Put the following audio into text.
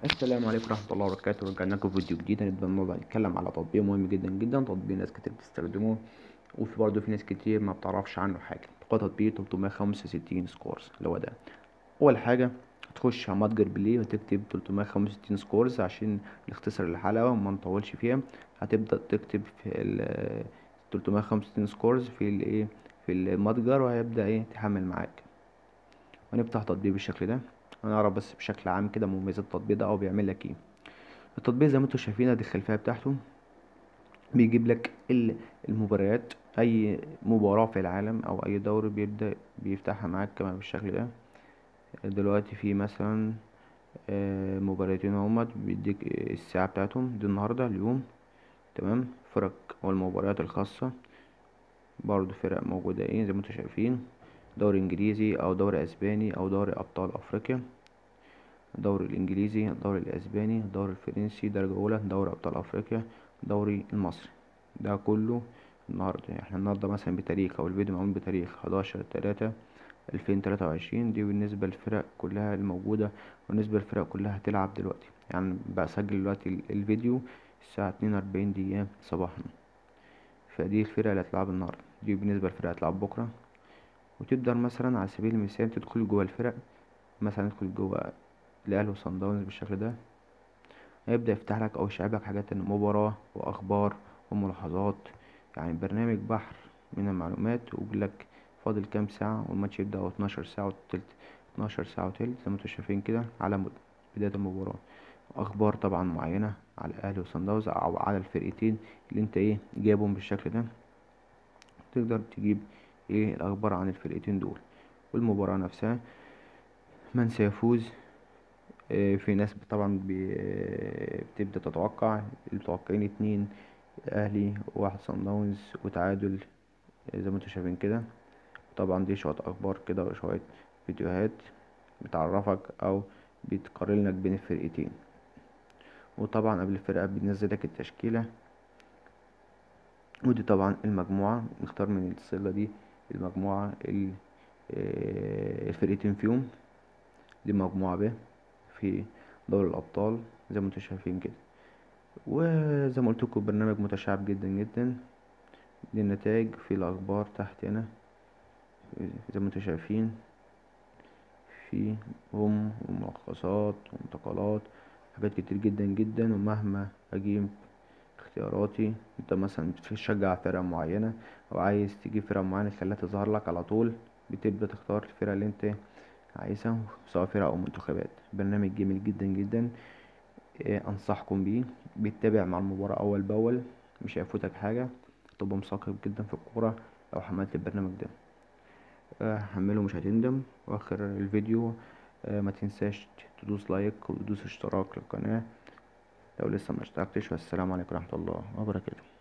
السلام عليكم ورحمة الله وبركاته. رجعنا لكم فيديو جديد. هنبدأ النهارده نتكلم على تطبيق مهم جدا جدا، تطبيق ناس كتير بتستخدمه وفي برضه في ناس كتير ما بتعرفش عنه حاجة. هو تطبيق 365 سكورز اللي هو ده. أول حاجة هتخش على متجر بلاي وتكتب 365 سكورز عشان نختصر الحلقة وما نطولش فيها. هتبدأ تكتب في ال 365 سكورز في الايه في المتجر، وهيبدأ تحمل معاك. ونفتح تطبيق بالشكل ده، هنعرف بس بشكل عام كده مميزات التطبيق ده او بيعمل لك ايه. التطبيق زي ما انتم شايفين ادي الخلفيه بتاعته، بيجيب لك المباريات، اي مباراه في العالم او اي دوري بيبدا بيفتحها معاك كمان بالشكل ده. دلوقتي في مثلا مباراتين اهمت، بيديك الساعه بتاعتهم دي النهارده اليوم. تمام. فرق والمباريات الخاصه برضو فرق موجوده زي ما انتم شايفين، دوري انجليزي او دوري اسباني او دوري ابطال افريقيا، الدوري الانجليزي، الدوري الاسباني، الدوري الفرنسي درجة اولى، دوري ابطال افريقيا، الدوري المصري. ده كله النهاردة. احنا النهاردة مثلا بتاريخ او الفيديو معمول بتاريخ 11/3/2023. دي بالنسبة للفرق كلها الموجودة، وبالنسبة للفرق كلها هتلعب دلوقتي. يعني بسجل دلوقتي الفيديو الساعة 42 دقيقة صباحا. فدي الفرق اللي هتلعب النهاردة، دي بالنسبة للفرق اللي هتلعب بكرة. وتقدر مثلا على سبيل المثال تدخل جوه الفرق، مثلا تدخل جوه الاهلي وصن داونز بالشكل ده. هيبدأ يفتح لك او يشعب لك حاجات المباراة واخبار وملاحظات، يعني برنامج بحر من المعلومات. ويقول لك فاضل كام ساعة والماتش يبدأ، او 12 ساعة وتلت، 12 ساعة وتلت زي ما انتوا شايفين كده على بداية المباراة. اخبار طبعا معينة على الاهلي وصن داونز او على الفرقتين اللي انت جايبهم بالشكل ده. تقدر تجيب الاخبار عن الفرقتين دول والمباراة نفسها، من سيفوز. في ناس طبعا بتبدأ تتوقع، المتوقعين اتنين، اهلي وواحد صن داونز وتعادل زي ما انتوا شايفين كده. طبعا دي شوية اخبار كده وشوية فيديوهات بتعرفك او بتقارن لك بين الفرقتين. وطبعا قبل الفرقة بتنزل لك التشكيلة، ودي طبعا المجموعة. نختار من الصيغة دي المجموعة الفرقتين فيهم. دي مجموعة ب في دوري الأبطال زي ما انتوا شايفين كده. وزي ما قلت لكم برنامج متشعب جدا جدا. دي النتائج في الأخبار تحت هنا زي ما انتوا شايفين، في وملخصات وانتقالات، حاجات كتير جدا جدا. ومهما أجيب اختياراتي، انت مثلا بتشجع فرقة معينة أو عايز تجيب فرقة معينة تخليها تظهر لك على طول، بتبدأ تختار الفرقة اللي انت عايزها، سواء فرقة أو منتخبات. برنامج جميل جدا جدا، أنصحكم بيه. بيتابع مع المباراة أول بأول، مش هيفوتك حاجة. تبقى مثقف جدا في الكورة لو حملت البرنامج ده. حمله مش هتندم. واخر الفيديو ما تنساش تدوس لايك وتدوس اشتراك للقناة لو لسه ما اشتركتش. والسلام عليكم ورحمة الله وبركاته.